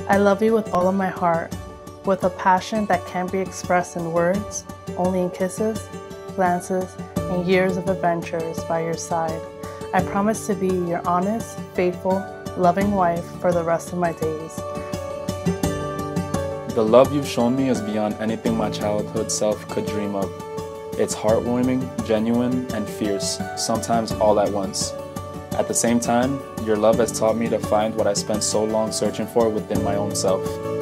I love you with all of my heart, with a passion that can't be expressed in words, only in kisses, glances, and years of adventures by your side. I promise to be your honest, faithful, loving wife for the rest of my days. The love you've shown me is beyond anything my childhood self could dream of. It's heartwarming, genuine, and fierce, sometimes all at once. At the same time, your love has taught me to find what I spent so long searching for within my own self.